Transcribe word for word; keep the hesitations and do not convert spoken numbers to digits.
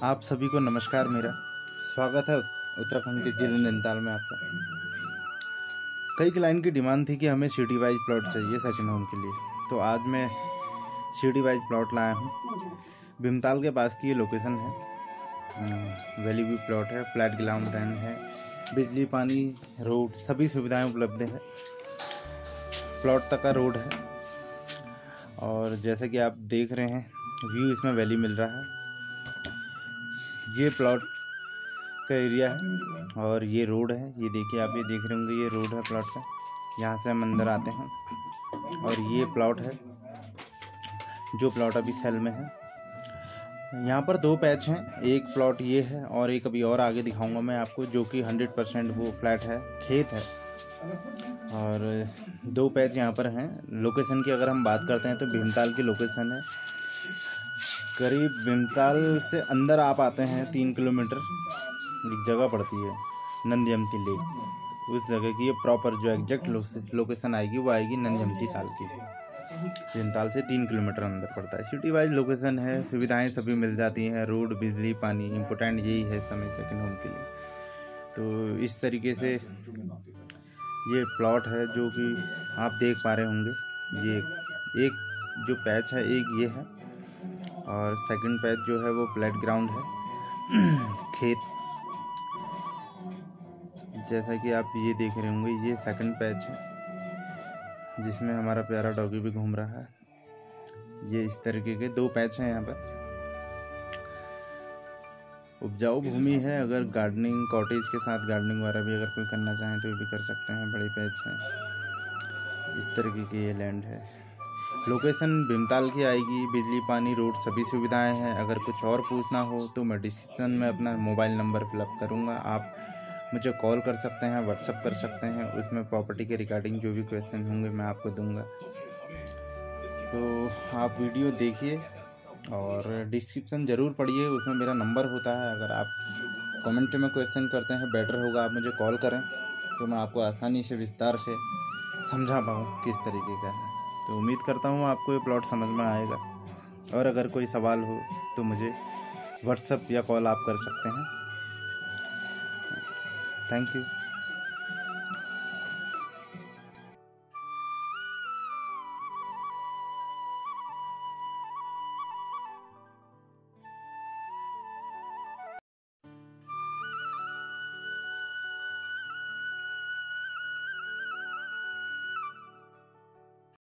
आप सभी को नमस्कार। मेरा स्वागत है उत्तराखंड के जिले नैनीताल में आपका। कई क्लाइंट की डिमांड थी कि हमें सिटी वाइज प्लॉट चाहिए सेकंड होम के लिए, तो आज मैं सिटी वाइज प्लॉट लाया हूँ। भीमताल के पास की ये लोकेशन है। वैली व्यू प्लॉट है, फ्लैट ग्राउंड है, बिजली पानी रोड सभी सुविधाएं उपलब्ध है। प्लॉट तक का रोड है और जैसे कि आप देख रहे हैं व्यू इसमें वैली मिल रहा है। ये प्लॉट का एरिया है और ये रोड है। ये देखिए, आप ये देख रहे होंगे, ये रोड है प्लॉट का। यहाँ से हम अंदर आते हैं और ये प्लॉट है जो प्लॉट अभी सेल में है। यहाँ पर दो पैच हैं, एक प्लॉट ये है और एक अभी और आगे दिखाऊंगा मैं आपको, जो कि हंड्रेड परसेंट वो फ्लैट है, खेत है। और दो पैच यहाँ पर हैं। लोकेशन की अगर हम बात करते हैं तो भीमताल की लोकेशन है। करीब भीमताल से अंदर आप आते हैं तीन किलोमीटर एक जगह पड़ती है नंदीयमती लेक। उस जगह की ये प्रॉपर जो एग्जैक्ट लोकेशन आएगी वो आएगी नंदीयमती ताल की। भीमताल से तीन किलोमीटर अंदर पड़ता है। सिटी वाइज लोकेशन है, सुविधाएं सभी मिल जाती हैं, रोड बिजली पानी इम्पोर्टेंट यही है समय सेकंड होम के लिए। तो इस तरीके से ये प्लॉट है जो कि आप देख पा रहे होंगे। ये एक जो पैच है एक ये है और सेकंड पैच जो है वो फ्लैट ग्राउंड है, खेत। जैसा कि आप ये देख रहे होंगे, ये सेकंड पैच है जिसमें हमारा प्यारा डॉगी भी घूम रहा है। ये इस तरीके के दो पैच हैं यहाँ पर। उपजाऊ भूमि है। अगर गार्डनिंग कॉटेज के साथ गार्डनिंग वगैरह भी अगर कोई करना चाहें तो ये भी कर सकते हैं। बड़े पैच हैं। इस तरीके की ये लैंड है। लोकेशन भीमताल की आएगी। बिजली पानी रोड सभी सुविधाएं हैं। अगर कुछ और पूछना हो तो मैं डिस्क्रिप्शन में अपना मोबाइल नंबर फिलअप करूंगा। आप मुझे कॉल कर सकते हैं, व्हाट्सअप कर सकते हैं। उसमें प्रॉपर्टी के रिगार्डिंग जो भी क्वेश्चन होंगे मैं आपको दूंगा। तो आप वीडियो देखिए और डिस्क्रिप्शन ज़रूर पढ़िए, उसमें मेरा नंबर होता है। अगर आप कमेंट में क्वेश्चन करते हैं बेटर होगा आप मुझे कॉल करें तो मैं आपको आसानी से विस्तार से समझा पाऊँ किस तरीके का है। तो उम्मीद करता हूँ आपको ये प्लॉट समझ में आएगा। और अगर कोई सवाल हो तो मुझे व्हाट्सएप या कॉल आप कर सकते हैं। Thank you.